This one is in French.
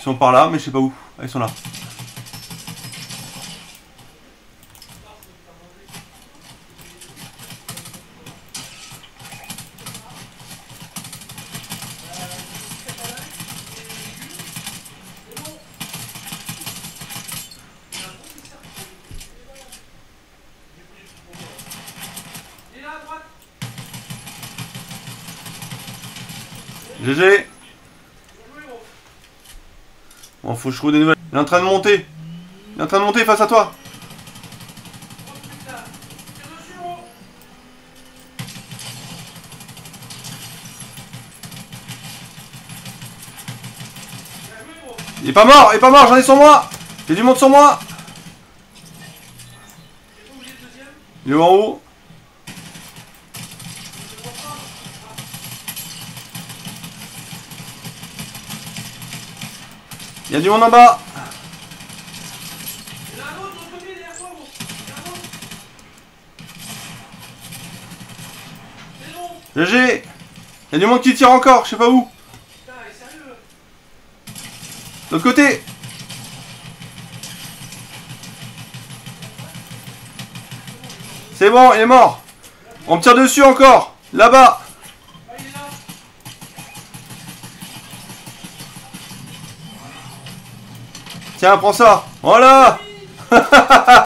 Ils sont par là, mais je sais pas où. Ah, ils sont là. GG. Bon, faut que je trouve des nouvelles. Il est en train de monter. Il est en train de monter face à toi. Il est pas mort, j'en ai sur moi. J'ai du monde sur moi. Il est en haut. Il y a du monde en bas. GG. Il y a du monde qui tire encore, je sais pas où. De l'autre côté. C'est bon, il est mort. On me tire dessus encore. Là-bas. Tiens, prends ça. Voilà.